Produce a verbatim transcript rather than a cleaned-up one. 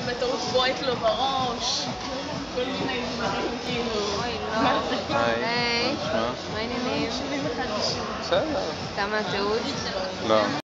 שבטעות בועט לו בראש, כל מיני דברים כאילו. אוי, לא. היי, מה העניינים? שבעים אחד בשביל. בסדר. אתה מהתיעוד? לא.